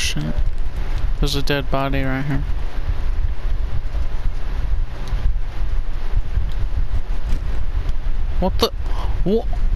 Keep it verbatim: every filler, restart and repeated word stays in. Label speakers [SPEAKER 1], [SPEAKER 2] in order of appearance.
[SPEAKER 1] shit. There's a dead body right here. What the? What?